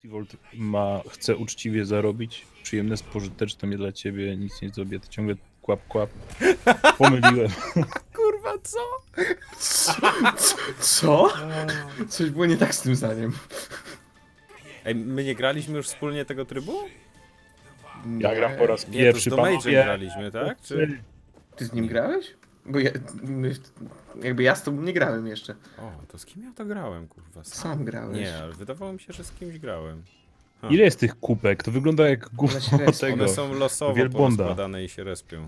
Volt chce uczciwie zarobić, przyjemne, spożyteczne mnie dla ciebie, nic nie zrobię, to ciągle kłap. Pomyliłem. Kurwa, co? Co? Coś było nie tak z tym zdaniem. Ej, my nie graliśmy już wspólnie tego trybu? Ja gram po raz Nie, pierwszy, to z Domage'em panowie. graliśmy, tak? Czy... Ty z nim grałeś? Bo ja, jakby ja z tobą nie grałem jeszcze. O, to z kim ja to grałem, kurwa? Sam grałeś. Nie, ale wydawało mi się, że z kimś grałem. Ile jest tych kubek? To wygląda jak One gówno się respią. tego. One są losowo Wielbłąda. poskładane i się respią.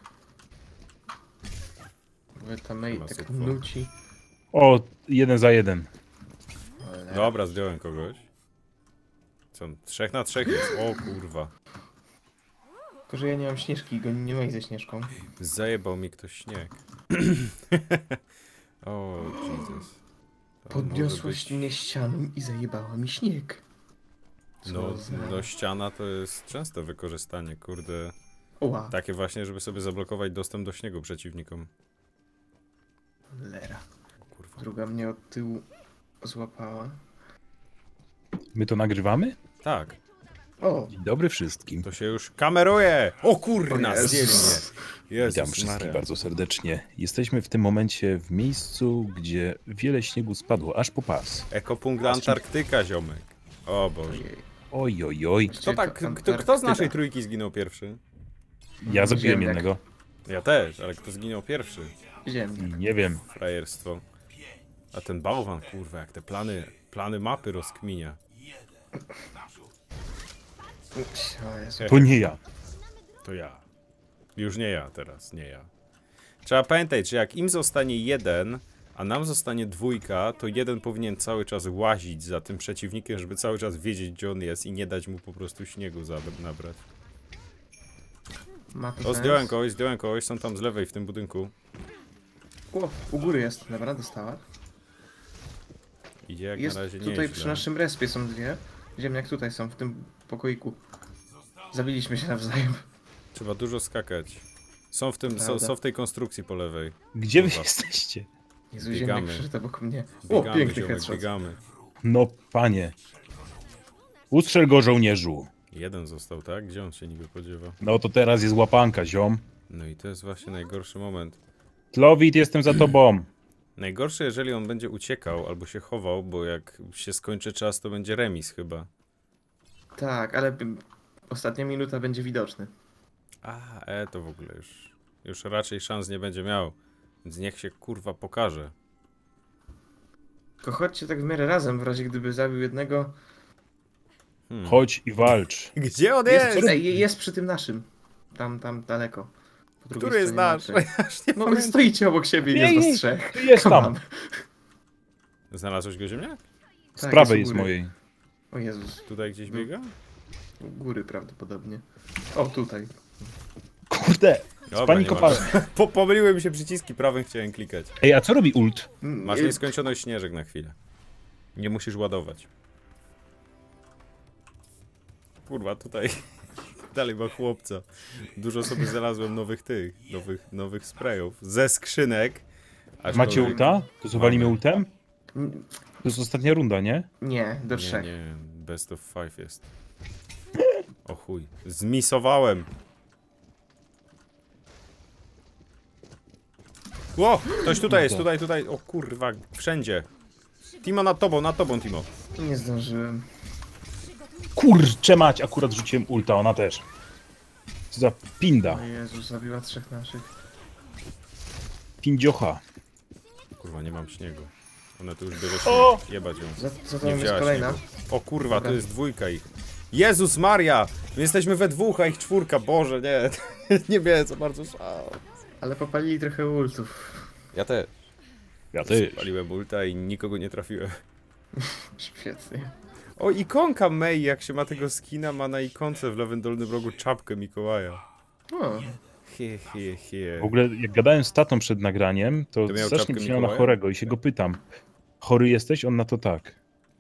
Bo ta May Ma tak super. nuci. O, 1 za 1. Ale... Dobra, zdjąłem kogoś. Co, 3 na 3 jest? O kurwa. Tylko, że ja nie mam śnieżki, go nie ma ze śnieżką. Zajebał mi ktoś śnieg. O, Jesus. To Podniosłaś może być- mnie ścianą i zajebała mi śnieg. Co No, za... no, ściana to jest często wykorzystanie, kurde. Oła, Takie właśnie, żeby sobie zablokować dostęp do śniegu przeciwnikom. lera. O kurwa. Druga mnie od tyłu złapała. My to nagrywamy? Tak, O! Dzień dobry wszystkim. to się już kameruje! O kurna, O Jezus. zdjęli mnie. Witam Jezus wszystkich Maria. bardzo serdecznie. Jesteśmy w tym momencie w miejscu, gdzie wiele śniegu spadło, aż po pas. Ekopunkt Antarktyka, ziomek. O Boże. Ojej. Oj. Kto, tak, kto z naszej trójki zginął pierwszy? Ja zabiłem Ziemniak. jednego. Ja też, ale kto zginął pierwszy? Ziemniak. Nie wiem. Frajerstwo. A ten bałwan, kurwa, jak te plany mapy rozkminia. O Jezu. To nie ja. To ja. Już nie ja teraz, nie ja. Trzeba pamiętać, że jak im zostanie jeden, a nam zostanie dwójka, to jeden powinien cały czas łazić za tym przeciwnikiem, żeby cały czas wiedzieć, gdzie on jest i nie dać mu po prostu śniegu nabrać. Mapy O, znając. zdjąłem kogoś, są tam z lewej w tym budynku. O, u góry jest, dobra, dostała. Idzie jak Jest na razie tutaj nieźle. przy naszym respie są dwie. Ziemniak tutaj są, w tym pokoiku. Zabiliśmy się nawzajem. Trzeba dużo skakać. Są w tym, Prawda. są w tej konstrukcji po lewej. Gdzie wy Kurwa. jesteście? Jezu, Biegamy. ziemniak przyszedł obok mnie. O, Biegamy, piękny ziomek, headshot. biegamy. No panie. Ustrzel go, żołnierzu. Jeden został, tak? Gdzie on się niby podziewa? No to teraz jest łapanka, ziom. No i to jest właśnie najgorszy moment. Tlowit, jestem za tobą. Najgorsze, jeżeli on będzie uciekał albo się chował, bo jak się skończy czas, to będzie remis chyba. Tak, ale ostatnia minuta będzie widoczny. To w ogóle już raczej szans nie będzie miał. Więc niech się kurwa pokaże. Tylko chodźcie tak w miarę razem, w razie gdyby zabił jednego. Chodź i walcz. Gdzie on Jest przy tym naszym. Tam daleko. Po drugiej Który jest stronie nasz? mapy. Ja już nie No wy pamiętam. stoicie obok siebie, jest was trzech. Jest Come tam. on. Znalazłeś go ziemniak? Z Tak, prawej u jest góry. mojej. O Jezus, Tutaj gdzieś biega? u góry prawdopodobnie. O, tutaj. Kurde. Dobra, Spanikowałem. nie ma- Pomyliły mi się przyciski, prawym chciałem klikać. Ej, a co robi ult? Masz nieskończoność śnieżek na chwilę. Nie musisz ładować. Kurwa, tutaj dalej ma chłopca. Dużo sobie znalazłem nowych sprayów. Ze skrzynek. Macie ulta? To zawalimy Mamy. ultem? To jest ostatnia runda, nie? Nie, do Nie, trzech. nie, best of 5 jest. O chuj, zmisowałem. Ło, ktoś tutaj jest, tutaj, o kurwa, wszędzie. Timo nad tobą, Timo. Nie zdążyłem. Kurczę mać, akurat rzuciłem ulta, ona też. Co za pinda. O Jezus, zabiła trzech naszych. Pindziocha. Kurwa, nie mam śniegu. One tu już bierze O! śnieg, jebać ją. Za to Nie jest wzięła kolejna. śniegu. O kurwa, Dobra. to jest dwójka ich. Jezus Maria! My jesteśmy we dwóch, a ich czwórka, Boże, nie. Nie miałem za bardzo szans. Ale popalili trochę ultów. Ja też. Ja też. Paliłem ulta i nikogo nie trafiłem. Świetnie. O, ikonka Mei, jak się ma tego skina, ma na ikonce w lewym dolnym rogu czapkę Mikołaja. O, W ogóle jak gadałem z tatą przed nagraniem, to To miał strasznie czapkę brzmiał na Mikołaja? chorego i się go pytam. Chory jesteś? On na to tak.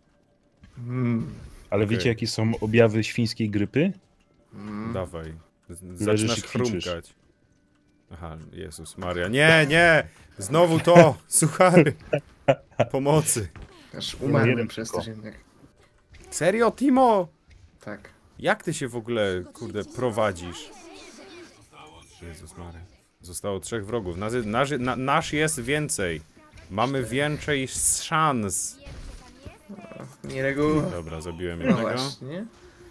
Ale Okej. wiecie jakie są objawy świńskiej grypy? Dawaj. Leżysz Zaczynasz i kwiczysz. chrumkać. Aha, Jezus Maria. Nie! Znowu to! Suchary! Pomocy. aż umarłem jeden przez tylko. to ziemniak. Serio, Timo? Tak. Jak ty się w ogóle, kurde, prowadzisz? Jezus Mary. Zostało 3 wrogów. Nasz jest więcej. Mamy więcej szans. Nie reguł. Dobra, zabiłem No jednego. właśnie.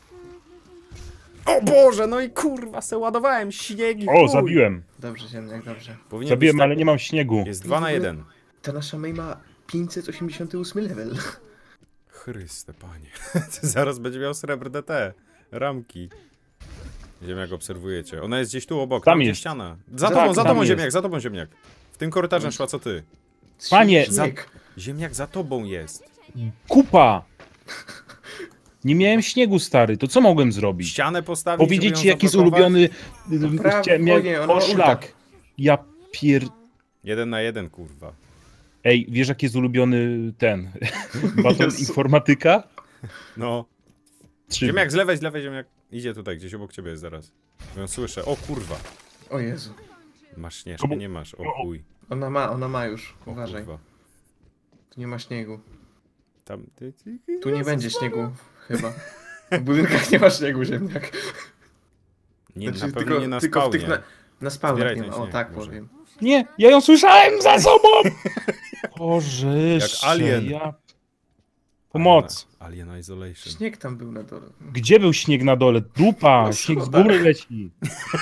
O Boże, no i kurwa, se ładowałem śniegi. O, zabiłem. Dobrze, ziemniak, dobrze. Powinien Zabiłem, być ale nie mam śniegu. Jest 2 na 1. Ta nasza May ma 588 level. Chryste, panie. Zaraz będzie miał srebrne te ramki. Ziemniak obserwujecie. Ona jest gdzieś tu obok. Tam Tam jest. ściana. Tak, Za tam tobą jest. ziemniak, za tobą ziemniak. W tym korytarzem szła co ty. Panie, Śnieg. Ziemniak za tobą jest. Kupa! Nie miałem śniegu, stary, to co mogłem zrobić? Ścianę postawić, Powiedzieć żeby ci, ją jaki jest zablokować? ulubiony... Prawo, Miałem nie, ona ma oszlak. Ja pier... 1 na 1, kurwa. Ej, wiesz jaki jest ulubiony ten... Baton Jezu. informatyka? No. Czy... Ziemniak, z lewej, ziemniak. Idzie tutaj, gdzieś obok ciebie jest zaraz. Ją słyszę. O kurwa. O Jezu. Masz śnieżkę, nie masz. O chuj. Ona ma już. O Uważaj. kurwa. Tu nie ma śniegu. Tam... Tu nie będzie śniegu, chyba. W budynkach nie ma śniegu, ziemniak. Nie, Znaczy, na pewno nie na tylko w tych spawnie. na spawnach Zbieraj nie ten ma. O, śnieg, tak może. powiem. Nie, ja ją słyszałem za sobą! Boże, Jak alien. ja... Pomoc. Alien Isolation. Śnieg tam był na dole. Gdzie był śnieg na dole? Dupa, Na śnieg z schodach. góry leci.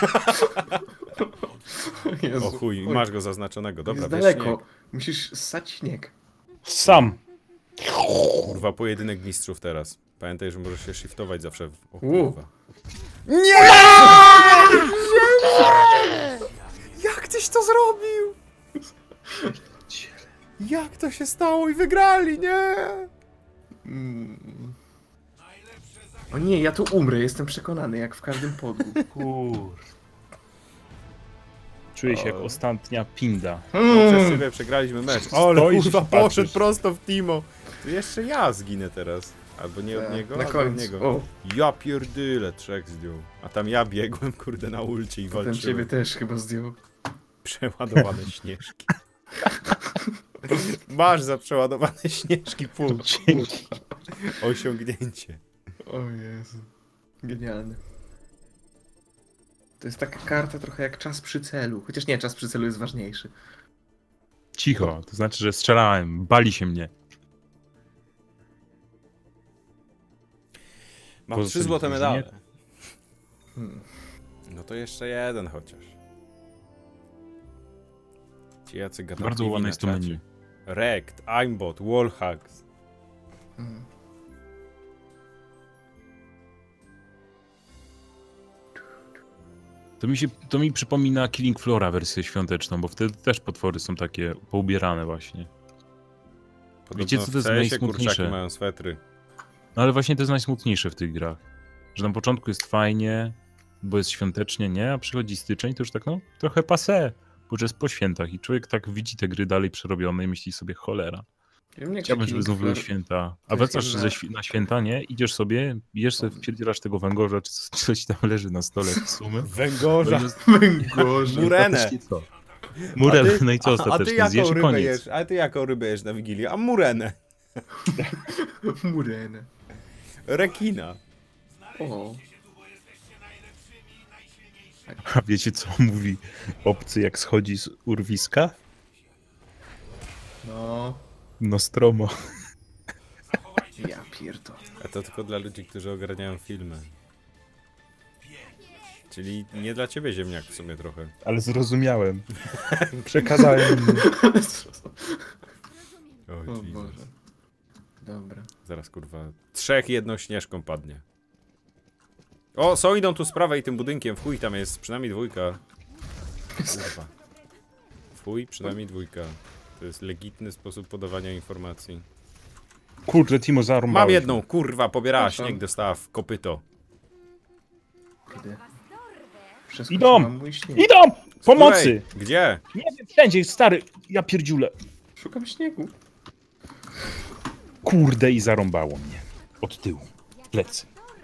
O Jezu. O chuj, Oj, masz go zaznaczonego. Dobra, jest wiesz daleko. śnieg. Musisz ssać śnieg. Sam. Kurwa, pojedynek mistrzów teraz. Pamiętaj, że możesz się shiftować zawsze. O Wow. kurwa. Nie! Jak tyś to zrobił? Jak to się stało i wygrali, nie? Mm. O nie, ja tu umrę, jestem przekonany, jak w każdym podgu. Kur... Czuję się jak O. ostatnia pinda. Przez siebie przegraliśmy mecz. Ale Stoisz i kurwa, patrzysz. poszedł prosto w Timo. To jeszcze ja zginę teraz. Albo nie od Tak, niego, na albo od końcu. niego. O, Ja pierdyle, 3 zdjął. A tam ja biegłem, kurde, na ulcie i potem ciebie walczyłem. też chyba zdjął. Przeładowane śnieżki. Masz za przeładowane śnieżki punkt. Dzięki. Osiągnięcie. O Jezu. Genialny. To jest taka karta trochę jak czas przy celu. Chociaż nie, czas przy celu jest ważniejszy. Cicho, to znaczy, że strzelałem. Bali się mnie. Mam Poza 3 tym złote drużynie- medale. No to jeszcze jeden chociaż. Ci jacy Bardzo gadatliwi ładne na jest to czacie. menu. Rekt, aimbot, wallhacks. Hmm. To mi przypomina Killing Flora wersję świąteczną, bo wtedy też potwory są takie poubierane właśnie. Podobno Wiecie, co to jest w CS-ie najsmutniejsze? kurczaki mają swetry. No ale właśnie to jest najsmutniejsze w tych grach. Że na początku jest fajnie, bo jest świątecznie, nie? A przychodzi styczeń, to już tak no trochę passé, bo już jest po świętach i człowiek tak widzi te gry dalej przerobione i myśli sobie cholera. Killing Chciałbym, żeby znów były Floor- święta. A to jest wracasz inne. na święta, nie? Idziesz sobie, jesz sobie, wpierdzielasz tego węgorza, czy coś tam leży na stole w sumie. Węgorza. Gorzej. Murenę. Co? Murel, A ty- no i co A ty ostatecznie? Zjesz jaką i rybę koniec. jesz? A ty jaką rybę jesz na Wigilię? A murenę. Murenę. Rekina. O. A wiecie, co mówi obcy, jak schodzi z urwiska? No. Nostromo. Ja pierdolę. A to tylko dla ludzi, którzy ogarniają filmy. Czyli nie dla ciebie, ziemniak, w sumie trochę. Ale zrozumiałem. Przekazałem. O, O Jesus. Boże. Dobra. Zaraz, kurwa. 3 jedną śnieżką padnie. O, są idą tu z prawej tym budynkiem. W chuj tam jest przynajmniej 2. Kurwa. W chuj przynajmniej 2. To jest legitny sposób podawania informacji. Kurczę, Timo, zarąbałeś. Mam jedną, kurwa, pobierała Proszę. śnieg, dostała w kopyto. Kiedy? Idą! Mój śnieg. Idą! Pomocy! Której? Gdzie? Nie wiem, wszędzie, stary. Ja pierdziule. Szukam śniegu. Kurde, i zarąbało mnie. Od tyłu. Plecy.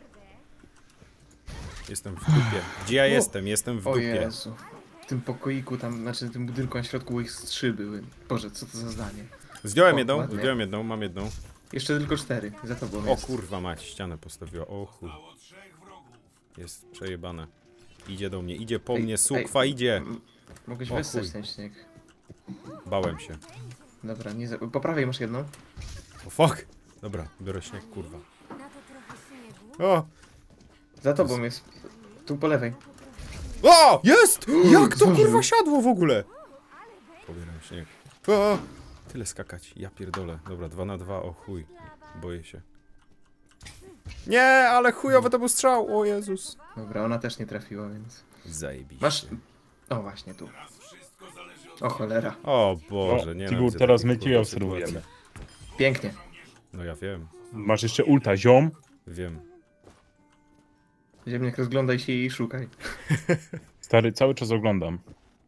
Jestem w dupie. Gdzie ja jestem? Jestem w O dupie. Jezu. W tym pokoiku tam, znaczy w tym budynku na środku ich 3 były. Boże, co to za zdanie? Zdjąłem O, jedną, ładnie. zdjąłem jedną, mam jedną. Jeszcze tylko 4. Za tobą O jest. kurwa mać, ścianę postawiła. O chuj. Jest przejebane. Idzie do mnie, idzie po Ej, mnie, sukwa idzie. Mogłeś O wessać chuj. ten śnieg. Bałem się. Dobra, nie za... Po prawej masz jedną. O fuck! Dobra, biorę śnieg, kurwa. O! Za tobą jest. Tu po lewej. O! Jest! Jak to Zdążył. kurwa siadło w ogóle? Pobieram śnieg. O! Tyle skakać, ja pierdolę. Dobra, 2 na 2, o chuj. Boję się. Nie, ale chujowy to był strzał, o Jezus. Dobra, ona też nie trafiła, więc... Zajebiście. Masz... O, właśnie tu. O cholera. O Boże, nie Tibur, teraz my cię obserwujemy. Pięknie. No ja wiem, Masz jeszcze ulta, ziom. wiem. Ziemniak, rozglądaj się i szukaj. Stary, cały czas oglądam.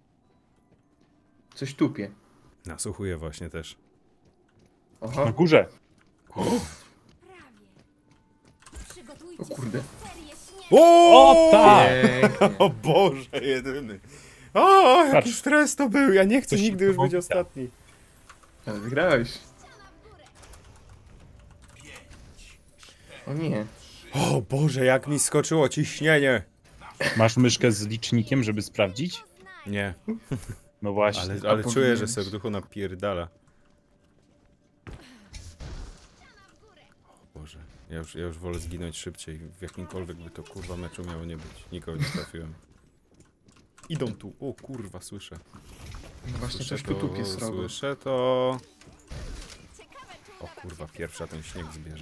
Coś tupie. Nasłuchuję właśnie też. Na Oho. górze. O kurde. O, tak! Pięknie. O Boże, jedyny. O, jaki Patrz. stres to był, ja nie chcę Coś nigdy już być powita. ostatni. Ale wygrałeś. O nie. O Boże, jak mi skoczyło ciśnienie. Masz myszkę z licznikiem, żeby sprawdzić? Nie, No właśnie. ale czuję, powinieneś. że serducho napierdala. O Boże, ja już wolę zginąć szybciej, w jakimkolwiek by to kurwa meczu miało nie być. Nikogo nie trafiłem. Idą tu, o kurwa, słyszę. No właśnie, Słyszę coś tu tupie to, srogo. słyszę to. O kurwa, pierwsza ten śnieg zbierze.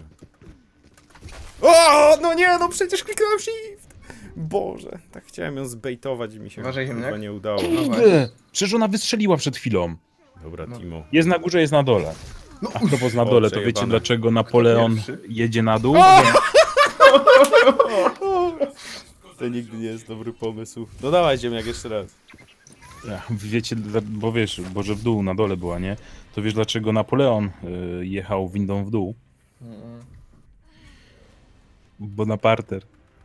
O, no nie, no przecież kliknąłem shift! Boże, tak chciałem ją zbejtować i mi się Uważaj, kurwa ziemniak. nie udało. No właśnie. Kurde! Przecież ona wystrzeliła przed chwilą. Dobra, No. Timo. Jest na górze, jest na dole. A propos na dole, to wiecie przejebane. dlaczego Napoleon pierwszy? jedzie na dół? To nigdy nie jest dobry pomysł. No dawaj ziemniak jeszcze raz. Wiecie, bo wiesz, bo że w dół, na dole była, nie? To wiesz dlaczego Napoleon jechał windą w dół? Mm. Bo na parter.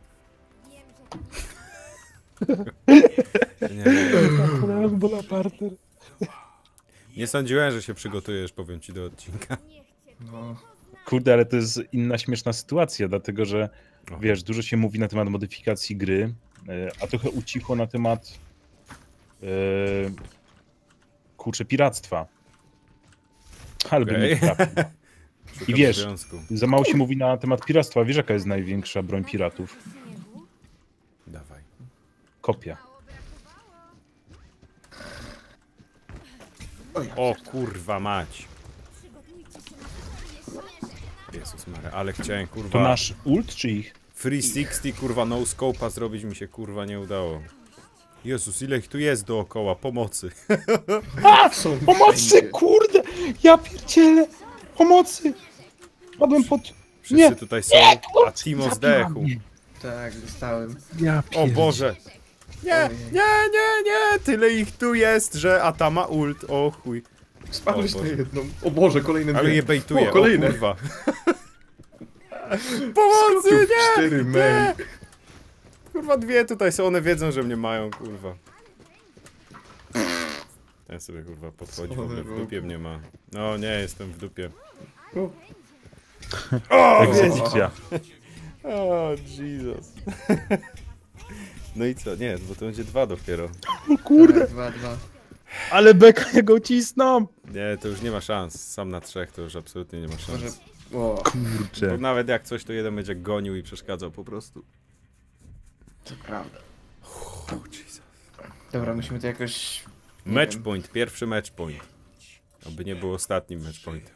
Napoleon, bo na parter. Nie sądziłem, że się przygotujesz, powiem ci, do odcinka. No. Kurde, ale to jest inna śmieszna sytuacja, dlatego że O. wiesz, dużo się mówi na temat modyfikacji gry, a trochę ucichło na temat kurczę, piractwa. Ale bym nie Okej. trafił. Szukam wiesz, związku. Za mało się mówi na temat piractwa. Wiesz, jaka jest największa broń piratów? Dawaj. Kopia. O kurwa mać. Jezus Mary, ale chciałem To kurwa nasz ult czy ich? free 60 kurwa no scope'a zrobić, mi się kurwa nie udało. Jezus, ile ich tu jest dookoła, pomocy. Są Pomocy, wszędzie. kurde! Ja pierdzielę! Pomocy! Padłem pod... Wszyscy Nie. tutaj są, a Timo Zabiła zdechł. mnie. Tak, dostałem. Ja O pierdzielę. Boże. Nie, Ojej. nie, tyle ich tu jest, że a ta ma ult, o chuj. Spadłeś O na Boże. jedną. O Boże, kolejne Ale dwie. je bejtuje, O, kolejne. o kurwa. Pomocy, Tu nie! 4 main. Kurwa, dwie tutaj są, one wiedzą, że mnie mają, kurwa. Ten sobie, kurwa, podchodzi, w ogóle w dupie mnie ma. No, nie, jestem w dupie. O, Egzekucja. O, Jesus. No i co? Nie, bo to będzie 2 dopiero. O kurde! 2-2. Ale beka go cisną! Nie, to już nie ma szans. Sam na 3 to już absolutnie nie ma szans. Może... O, Bo Kurczę. nawet jak coś, to jeden będzie gonił i przeszkadzał po prostu. to prawda. O, Jesus. Dobra, musimy to jakoś... nie Match wiem. point, pierwszy match point. Oby nie był ostatnim match point.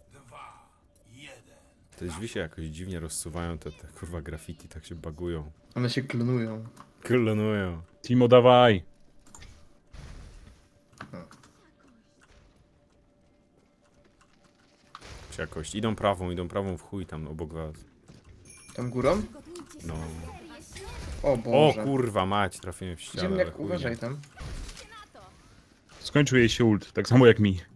Te drzwi się jakoś dziwnie rozsuwają, te kurwa graffiti tak się bagują. One się klonują. Klonują. Timo, dawaj! Czy jakoś idą prawą w chuj tam obok was. Tam górą? No. O O Boże. kurwa mać, trafiłem w ścianę. ale Ziemniak, chuj, uważaj nie. tam. Skończył jej się ult, tak samo jak mi.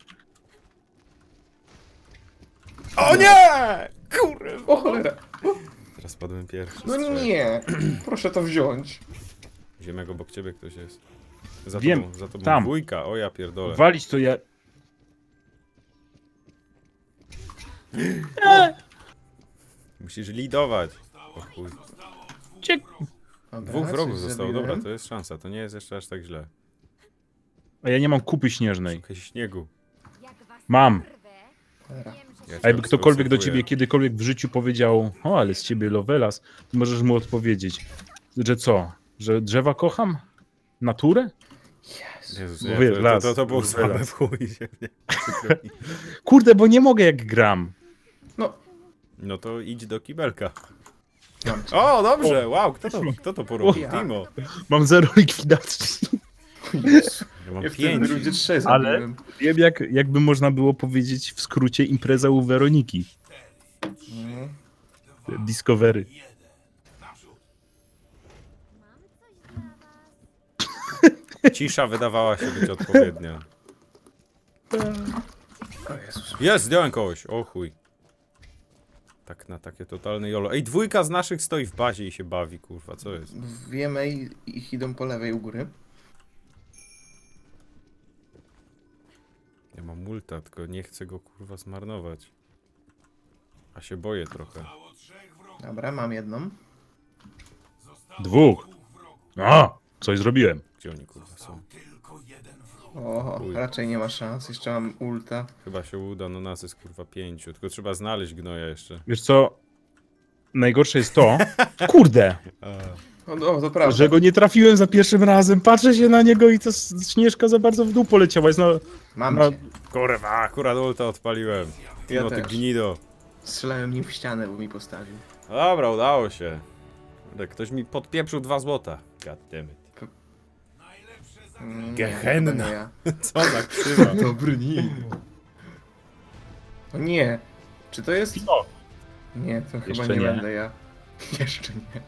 O nie! Kurwa! O cholera. Teraz padłem pierwszy. No z trzech. nie. Proszę to wziąć. Ziemek obok ciebie ktoś jest. Za Wiem, tobą, za tobą tam. dwójka, o ja pierdolę. Walić to ja... Musisz lidować. O chuj. Dobra, Dwóch coś wrogów zostało, zabiłem. dobra, to jest szansa, to nie jest jeszcze aż tak źle. A ja nie mam kupy śnieżnej. Jakaś śniegu. Mam. Dobra. Ja A jakby cię ktokolwiek do obserwuję. ciebie kiedykolwiek w życiu powiedział, o, ale z ciebie Lovelas, to możesz mu odpowiedzieć, że co? Że drzewa kocham? Naturę? Jezus, Bo nie, wiesz, las, to było las. słabe w chuj. Kurde, bo nie mogę jak gram. No, No to idź do kibelka. mam cię. O, dobrze, wow, kto to porobił? Ja. Timo. Mam 0 likwidacji. Ja mam Ja w tym 5. rundzie 3 Ale- zabiłem. Wiem, jakby można było powiedzieć w skrócie impreza u Weroniki. Mhm. Discovery. Cisza wydawała się być odpowiednia. O Jezus. Jest, zdjąłem kogoś, o chuj. Tak na takie totalne jolo. Ej, dwójka z naszych stoi w bazie i się bawi, kurwa, co jest? Wiemy ich idą po lewej u góry. Ja mam multa, tylko nie chcę go kurwa zmarnować. A się boję trochę. Dobra, mam jedną. 2. A, coś zrobiłem. Gdzie oni kurwa są? O, Uj. raczej nie ma szans. Jeszcze mam ulta. Chyba się uda, no nas jest kurwa 5. Tylko trzeba znaleźć gnoja jeszcze. Wiesz co? Najgorsze jest to, kurde, O, to prawda. że go nie trafiłem za pierwszym razem. Patrzę się na niego i ta śnieżka za bardzo w dół poleciała. Jest Mam No. cię. Kurwa, akurat ulta odpaliłem. Ja Timo, ty też. gnido. Strzelałem nim w ścianę, bo mi postawił. Dobra, udało się. Kurde, ktoś mi podpieprzył 2 złota. Goddammit. Gehenna. Nie, to ja. Co za krzywa. Dobry nim. O nie. Czy to jest... O, Nie, to chyba Jeszcze nie, nie. będę ja. Jeszcze nie.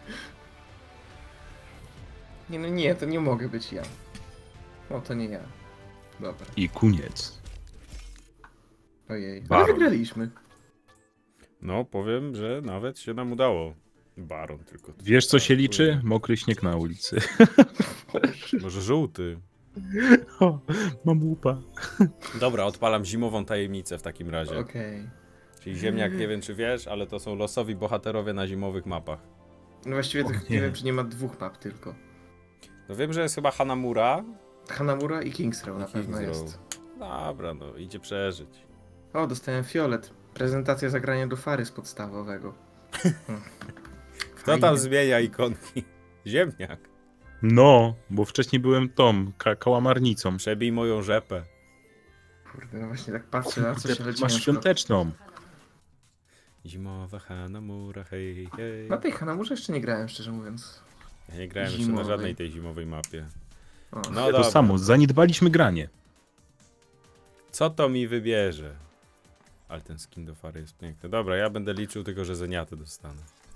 Nie, no nie, to nie mogę być ja. No to nie ja. Dobra. i koniec. Ojej. Ale Baron. wygraliśmy. No, powiem, że nawet się nam udało. Baron tylko. Wiesz co się liczy? Mokry śnieg na ulicy. Może żółty. O, mam łupa. Dobra, odpalam zimową tajemnicę w takim razie. Okej. Czyli ziemniak, nie wiem czy wiesz, ale to są losowi bohaterowie na zimowych mapach. No właściwie to O nie nie. wiem, czy nie ma 2 map tylko. No wiem, że jest chyba Hanamura. Hanamura i King's Row na King's pewno Row. jest. Dobra, no idzie przeżyć. O, dostałem fiolet. Prezentacja zagrania do Fary z podstawowego. Kto tam zmienia ikonki? Ziemniak. No, bo wcześniej byłem tą, kałamarnicą. Przebij moją rzepę. Kurde, no właśnie tak patrzę na co się leci. Masz świąteczną. Zimowa Hanamura, hej, hej. Na tej Hanamurze jeszcze nie grałem, szczerze mówiąc. Ja nie grałem jeszcze na Zimowej. żadnej tej zimowej mapie. O. No To dobra. samo, zaniedbaliśmy granie. Co to mi wybierze? Ale ten skin do Fary jest piękny. Dobra, ja będę liczył tylko, że zeniaty dostanę.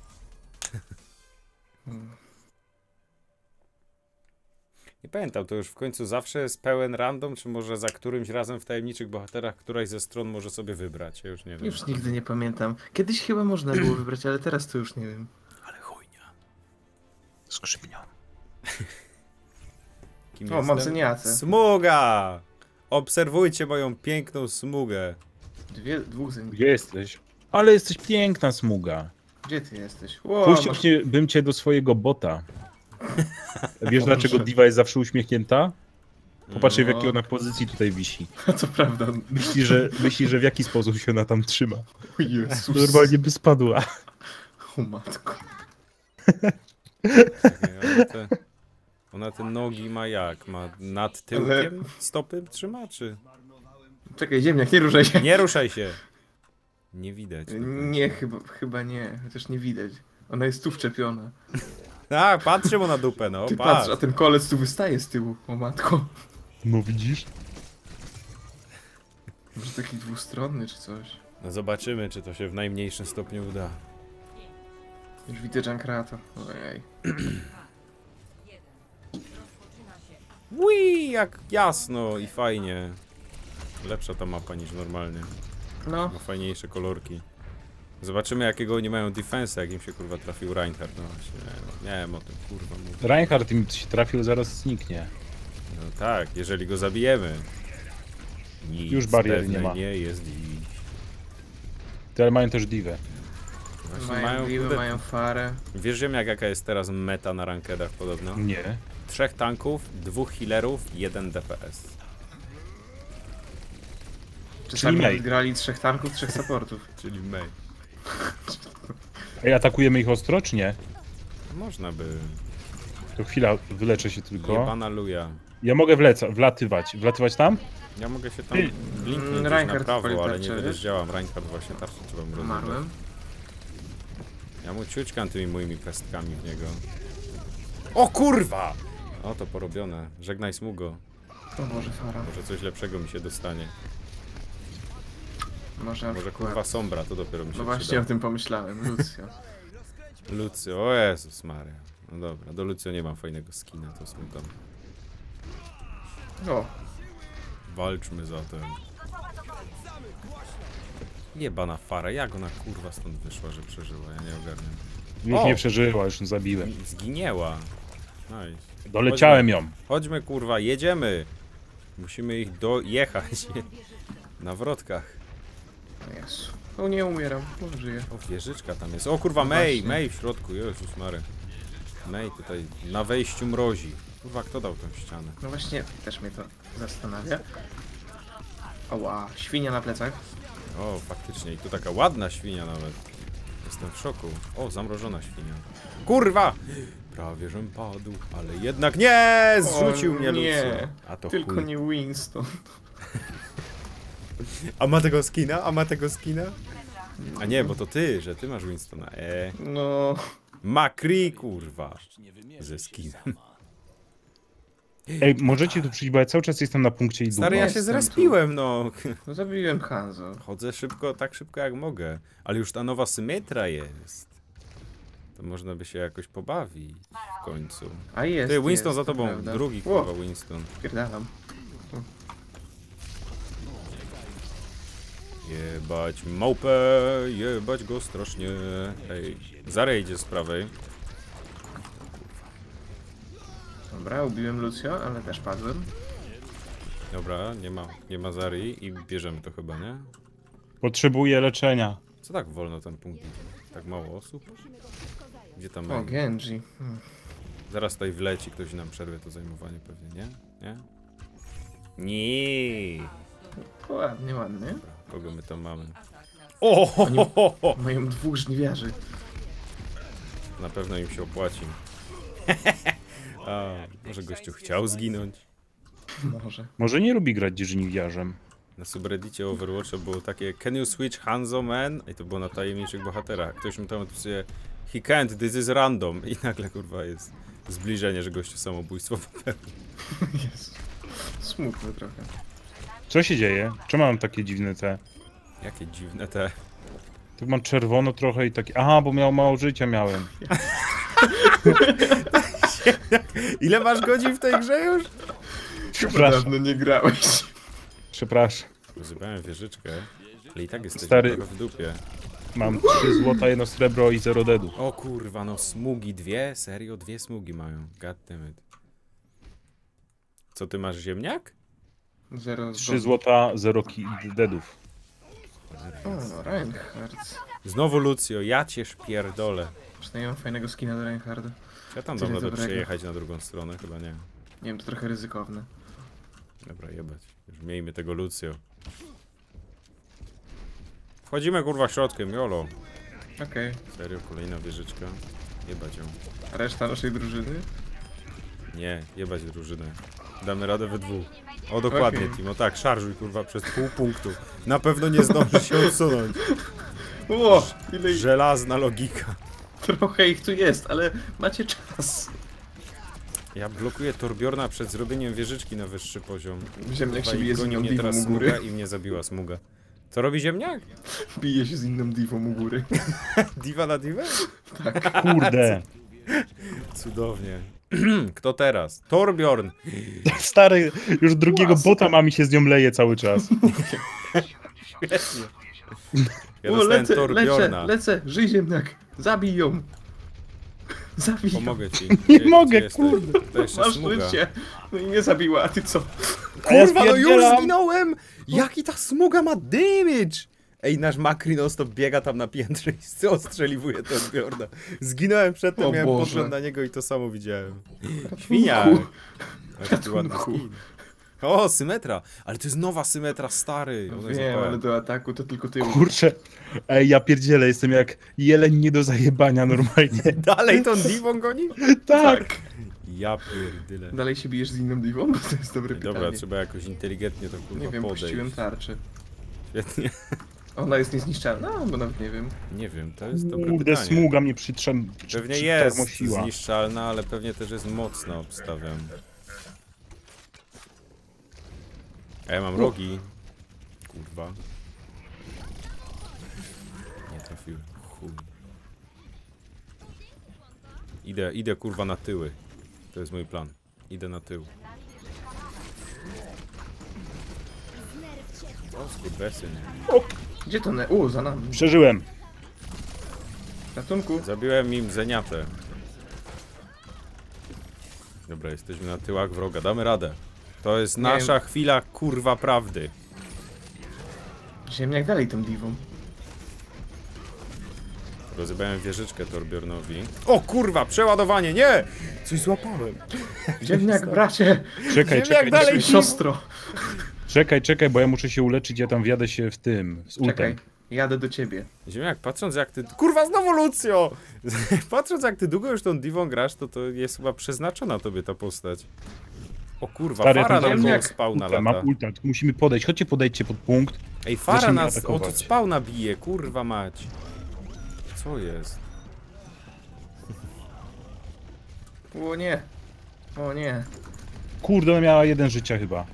Nie pamiętam, to już w końcu zawsze jest pełen random, czy może za którymś razem w tajemniczych bohaterach któraś ze stron może sobie wybrać? Ja już nie wiem. Już nigdy nie pamiętam. Kiedyś chyba można było wybrać, ale teraz to już nie wiem. Ale chujnia. Skrzypnią. Kim O, mam zeniacę. Smuga! Obserwujcie moją piękną smugę. Dwóch zeń. Gdzie jesteś? Ale jesteś piękna smuga. Gdzie ty jesteś? Ło, Puściłbym cię do swojego bota. Wiesz O dlaczego Boże. Diva jest zawsze uśmiechnięta? Popatrz w No. jakiej ona pozycji tutaj wisi. To prawda. Myśli, że w jaki sposób się ona tam trzyma. O Jezus. Normalnie by spadła. O matko. Czekaj, ona te nogi ma jak? Ma nad tyłkiem stopy trzyma, czy? Czekaj, ziemniak, nie ruszaj się. Nie ruszaj się! Nie widać. Nie, chyba nie. Chociaż nie widać. Ona jest tu wczepiona. Tak, patrzy mu na dupę, no. Ty Patrz. patrz, a ten kolec tu wystaje z tyłu. O matko. No widzisz? Może taki dwustronny czy coś. No zobaczymy, czy to się w najmniejszym stopniu uda. Już widzę Junkrata. Ojej. Ui, jak jasno i fajnie. Lepsza ta mapa niż normalnie. No, Ma fajniejsze kolorki. Zobaczymy, jakiego oni mają defensa, jak im się kurwa trafił Reinhardt. No właśnie, nie wiem o tym kurwa mówię. Reinhardt im się trafił, zaraz zniknie. No tak, jeżeli go zabijemy. Nic Już bariery pewne nie ma. nie jest dziś. Ty, ale mają też divę. Właśnie Mają diwy, kurde, mają farę. wiesz, jaka jest teraz meta na rankedach podobno? Nie. 3 tanków, 2 healerów, 1 DPS. Czasami Mei. grali 3 tanków, 3 supportów. Czyli Mei. Ej, atakujemy ich ostro, czy nie? Można by. To chwila, wyleczę się tylko. Jebana luja. Ja mogę wlatywać. Wlatywać tam? Ja mogę się tam Ty. blinknąć gdzieś na Reinhardt prawo, wpalił ale nie tarczę, będę wiesz? działam. Reinhardt właśnie tarczę trzeba mu rozebrać. Umarłem. Ja mu ciućkam tymi moimi pestkami w niego. O kurwa! O, to porobione. Żegnaj smugo. O Boże, fara. Może coś lepszego mi się dostanie. Może Kurwa sombra, to dopiero mi się No właśnie przyda. o tym pomyślałem, Lucio. Lucio, o Jezus Maria. No dobra, do Lucio nie mam fajnego skina, to smutno. O, Walczmy zatem. Jebana fara, jak ona kurwa stąd wyszła, że przeżyła, ja nie ogarniam. Już O! nie przeżyła, już ją zabiłem. Zginęła. Nice. Doleciałem ją. Chodźmy kurwa, jedziemy. Musimy ich dojechać. Na wrotkach. Jezu. O, nie umieram, może żyję. O, wieżyczka tam jest. O kurwa, No Mei, właśnie. Mei w środku, Jezus Mary. Mei tutaj na wejściu mrozi. Kurwa, kto dał tą ścianę? No właśnie, też mnie to zastanawia. Oła, świnia na plecach. O, faktycznie, i tu taka ładna świnia nawet. Jestem w szoku. O, zamrożona świnia. Kurwa! Prawie żem padł, ale jednak nie! Zrzucił O, mnie Lucio. nie. A to Tylko chuj. nie Winston. A ma tego skina? A ma tego skina? A nie, bo to ty, że ty masz Winstona. No, Macri, kurwa. Ze skinem. Ej, możecie tu przyjść, bo ja cały czas jestem na punkcie i Stary, ja długo. się Jestem zrespiłem, no. no zabiłem Hanzo. Chodzę szybko, tak szybko jak mogę. Ale już ta nowa symetra jest. To można by się jakoś pobawić w końcu. A jest, Ty, Winston jest, za to tobą. prawda. Drugi, Ło, kurwa, Winston. pierdalam. Jebać małpę, jebać go strasznie. Ej, Zara idzie z prawej. Dobra, ubiłem Lucio, ale też padłem. Dobra, nie ma Zary i bierzemy to chyba, nie? Potrzebuję leczenia. Co tak wolno ten punkt idzie? Tak mało osób? Gdzie tam O, mają? Genji. Zaraz tutaj wleci, ktoś nam przerwie to zajmowanie pewnie, nie? Nie? Nie. Ładnie, ładnie. Kogo my tam mamy? O! Ho, ho, ho, ho. Mają 2 żniwiarzy. Na pewno im się opłaci. A, może gościu chciał zginąć? Może. Może nie lubi grać żniwiarzem. Na subreddicie Overwatcha było takie Can you switch Hanzo man? I to było na tajemniczych bohaterach. Ktoś mi tam odpisuje He can't, this is random. I nagle kurwa jest zbliżenie, że gościu samobójstwo popełnił. Jezu. Smutne trochę. Co się dzieje? Czemu mam takie dziwne te? Jakie dziwne te... Tu mam czerwono trochę i takie... Aha, bo miał mało życia miałem. Ile masz godzin w tej grze już? Przepraszam. Dawno nie grałeś. Przepraszam. Rozjebałem wieżyczkę, ale i tak jesteśmy Stary. trochę w dupie. Mam 3 złota, 1 srebro i 0 dedu. O kurwa, no smugi 2? Serio? 2 smugi mają. God damn it. Co ty masz, ziemniak? 0 3 złota, 0 deadów. O, Reinhardt. Znowu Lucio, ja cię szpierdolę. Przynajmniej mam fajnego skina do Reinharda. Ja tam Tyle dam radę dobrego. przejechać na drugą stronę? Chyba nie. Nie wiem, to trochę ryzykowne. Dobra, jebać. Już miejmy tego Lucio. Wchodzimy kurwa środkiem, jolo. Okej. Serio, kolejna wieżyczka. Jebać ją. A reszta naszej drużyny? Nie, jebać drużynę. Damy radę we dwóch. O, dokładnie, Okej. Timo. Tak, szarżuj kurwa przez pół punktu. Na pewno nie zdąży się odsunąć. O, ile ich... Żelazna logika. Trochę ich tu jest, ale macie czas. Ja blokuję Torbjorna przed zrobieniem wieżyczki na wyższy poziom. Ziemniak Kurwa, się i bije z goni inną mnie diwą teraz u smuga góry. i mnie zabiła smuga. Co robi ziemniak? Bije się z inną diwą u góry. Diva na diwę? Kurde. Cudownie. Kto teraz? Torbjorn! Stary, już drugiego Łaska. bota mam i się z nią leje cały czas. Świetnie. Ja O, dostałem lecę, Torbjorna. lecę, żyj ziemniak. Zabij ją. Zabij ją. Pomogę ci. Nie Gdzie mogę, jesteś? kurde. To jeszcze Masz smuga. życie. No i nie zabiła, a ty co? A ja Kurwa, no już spierdzielam. zginąłem! Jaki ta smuga ma damage! Ej, nasz Makri non-stop biega tam na piętrze i ostrzeliwuje Torbjorna. Zginąłem przedtem, O miałem Boże. podgląd na niego i to samo widziałem. Świnia! Jaki ładny skin. O, symetra! Ale to jest nowa symetra, stary! Ona jest Wiem, OP. ale do ataku to tylko ty. Kurczę, ej, ja pierdzielę, jestem jak jeleń nie do zajebania normalnie. Dalej tą Divą goni? Tak. Ja pierdyle. Dalej się bijesz z inną divą? Bo to jest dobre pytanie. Dobra, trzeba jakoś inteligentnie to kurwa Nie wiem, podejść. puściłem tarczę. Świetnie. Ona jest niezniszczalna? No, bo nawet nie wiem. Nie wiem, to jest dobre Kurde, pytanie. smuga mnie Pewnie jest przytarmosiła. zniszczalna, ale pewnie też jest mocna, obstawiam. A ja mam rogi. Kurwa. Nie trafiłem. Chuj. Idę kurwa na tyły. To jest mój plan. Idę na tył. O, skurwesyn. Gdzie to za nami. Przeżyłem. Ratunku. Zabiłem im zeniatę. Dobra, jesteśmy na tyłach wroga. Damy radę. To jest nasza chwila kurwa prawdy. Ziemniak dalej tą divą. Rozjebałem wieżyczkę Torbjornowi. O kurwa, przeładowanie, nie! Coś złapałem. Ziemniak, bracie! Czekaj, Ziemniak czekaj, dalej. Siostro! czekaj, bo ja muszę się uleczyć, ja tam wjadę się w tym, z ultem. Czekaj, jadę do ciebie. Ziemniak, patrząc jak ty... Kurwa, znowu Lucio! Patrząc jak ty długo już tą Divą grasz, to jest chyba przeznaczona tobie ta postać. O kurwa, Stary, Fara ten nam koło ziemniak. spawna Ulta, lata. mam ulta, tylko musimy podejść, chodźcie podejdźcie pod punkt. Ej, Fara Zaczniemy nas atakować. od spawna bije, kurwa mać. Co jest? O nie. O nie. Kurde, ona miała 1 życia chyba.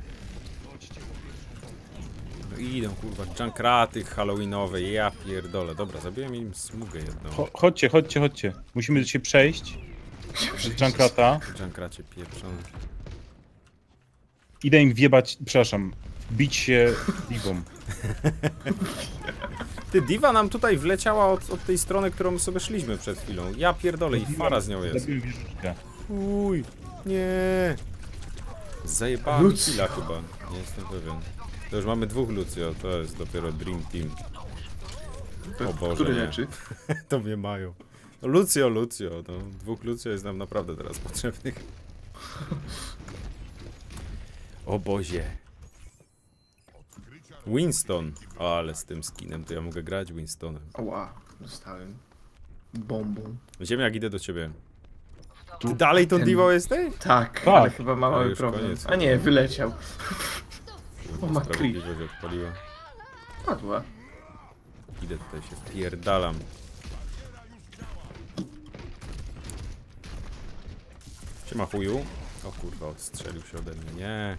No idą kurwa, junkraty halloweenowe, ja pierdolę. Dobra, zabiłem im smugę jedną. Chodźcie. Musimy się przejść. Z Junkrata. Junkracie pieprzony. Idę im wjebać, przepraszam, bić się Divą. Ty, Diva nam tutaj wleciała od tej strony, którą sobie szliśmy przed chwilą. Ja pierdolę i Fara z nią jest. Zabiłem wieżyczkę. Uj, nie. Zajebałem Lucio. chwila chyba, nie jestem pewien. To już mamy 2 Lucio, to jest dopiero Dream Team. O Boże, Który nie. leczy? To mnie mają. No Lucio, no 2 Lucio jest nam naprawdę teraz potrzebnych. O Bozie. Winston. O, ale z tym skinem to ja mogę grać Winstonem. Oła, dostałem. Bombą. Ziemniak, idę do ciebie. Ty dalej tą ten- Divą jesteś? Tak, ale chyba ma Ale mały już problem. koniec. A nie, wyleciał. O, ma Sprawiedliwość odpaliła. Padła. Idę tutaj się wpierdalam. Siema chuju. O kurwa, odstrzelił się ode mnie. Nie.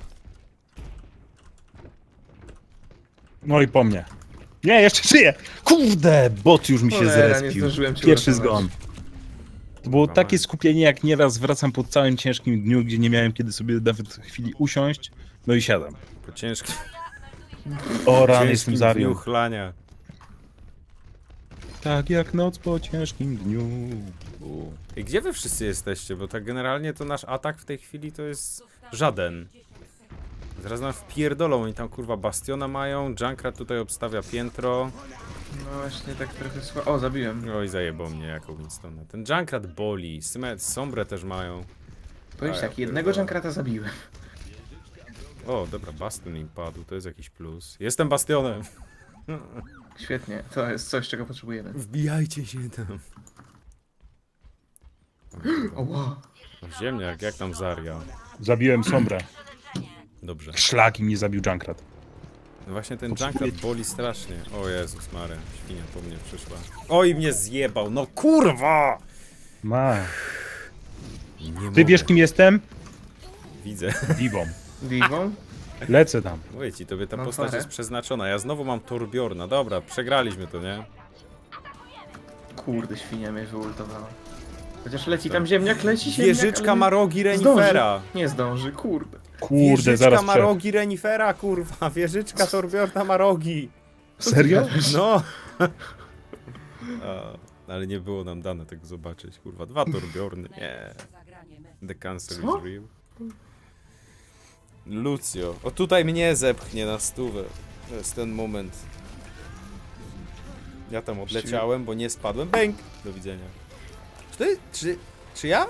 No i po mnie. Nie, jeszcze żyję! Kurde, bot już mi się Cholera, nie zrespił. zdążyłem cię Pierwszy uratować. zgon. To było takie skupienie, jak nieraz wracam po całym ciężkim dniu, gdzie nie miałem kiedy sobie nawet chwili usiąść. No i siadam. Po ciężkim, O rany, jestem ciężkim dniu zarią. chlania. Tak jak noc po ciężkim dniu. I gdzie wy wszyscy jesteście? Bo tak generalnie to nasz atak w tej chwili to jest żaden. Zaraz nam wpierdolą, oni tam kurwa bastiona mają, Junkrat tutaj obstawia piętro. No właśnie, tak trochę słabo. O, zabiłem. Oj, zajebał mnie jako Winstona. Ten Junkrat boli, Sombrę też mają. Powiedz A, tak, ja jednego pierdolę. Junkrata zabiłem. O, dobra, bastion im padł, to jest jakiś plus. Jestem bastionem! Świetnie, to jest coś, czego potrzebujemy. Wbijajcie się tam. Oła. Ziemniak, jak tam Zarya? Zabiłem Sombrę. Dobrze. Szlaki mnie zabił Junkrat. No właśnie ten Junkrat boli strasznie. O Jezus Mary, świnia po mnie przyszła. Oj, mnie zjebał, no kurwa! Ma. Nie Ty mogę. wiesz kim jestem? Widzę. Divą. Divą? Lecę tam. Mówię ci, tobie ta Mam postać parę. jest przeznaczona. Ja znowu mam Torbjorna. Dobra, przegraliśmy to, nie? Kurde, świnia mnie wyultowała. Chociaż leci tam ziemniak, leci ziemniak, Wieżyczka ale ma rogi renifera. zdąży. Nie zdąży, kurde. Kurde, Wieżyczka zaraz ma rogi renifera, kurwa. Wieżyczka Torbjorna ma rogi. Serio? No. Ale nie było nam dane tego zobaczyć, kurwa. 2 Torbjorny, nie. The cancel Co? is real. Lucio. O, tutaj mnie zepchnie na stówę. To jest ten moment. Ja tam odleciałem, bo nie spadłem. Bęk! Do widzenia. Czy ja?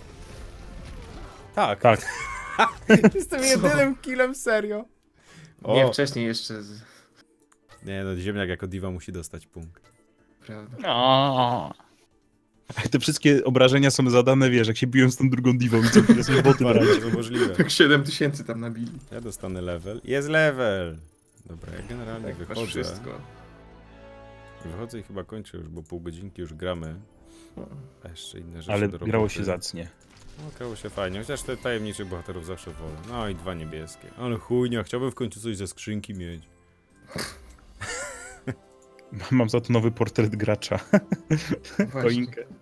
Tak. Tak. Jestem jedynym killem, serio. Nie, wcześniej jeszcze. Nie no, ziemniak jako diva musi dostać punkt. Prawda. No. Te wszystkie obrażenia są zadane, wiesz, jak się biłem z tą drugą divą i co chwilę sobie boty brać. Bardzo możliwe. Tak 7000 tam nabili. Ja dostanę level. Jest level! Dobra, ja generalnie Tak, masz wychodzę. wszystko. Wychodzę i chyba kończę już, bo pół godzinki już gramy. A jeszcze inne rzeczy Ale do roboty. grało się zacnie. No, grało się fajnie, chociaż te tajemniczych bohaterów zawsze wolę. No i 2 niebieskie. Ale chujnia, chciałbym w końcu coś ze skrzynki mieć. Mam za to nowy portret gracza. Właśnie. Choinkę.